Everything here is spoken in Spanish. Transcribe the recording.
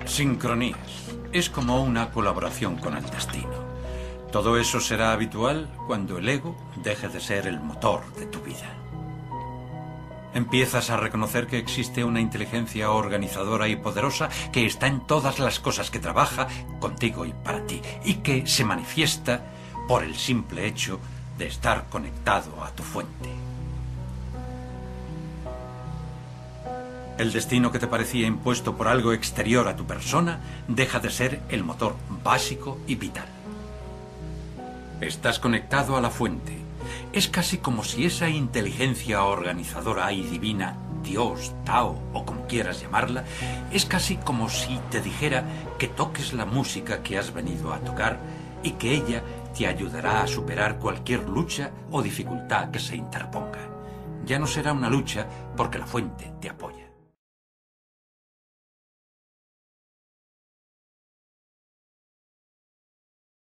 Sincronías. Es como una colaboración con el destino. Todo eso será habitual cuando el ego deje de ser el motor de tu vida. Empiezas a reconocer que existe una inteligencia organizadora y poderosa que está en todas las cosas, que trabaja contigo y para ti, y que se manifiesta por el simple hecho de estar conectado a tu fuente. El destino que te parecía impuesto por algo exterior a tu persona deja de ser el motor básico y vital. Estás conectado a la fuente. Es casi como si esa inteligencia organizadora y divina, Dios, Tao o como quieras llamarla, es casi como si te dijera que toques la música que has venido a tocar y que ella te ayudará a superar cualquier lucha o dificultad que se interponga. Ya no será una lucha porque la fuente te apoya.